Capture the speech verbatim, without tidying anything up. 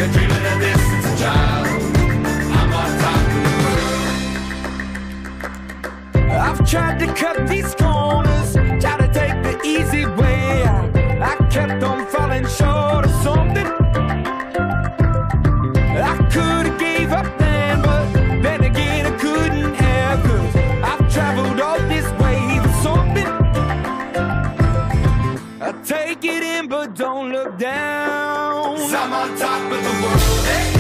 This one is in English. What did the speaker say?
been dreaming of this since a child. I'm on top of the world. I've tried to cut these corners, try to take the easy way out. I kept on falling short of something. I could've gave up then, but then again I couldn't have, 'cause I've traveled all this way for something. I take it in but don't look down, 'Cause I'm on top of the world. Hey.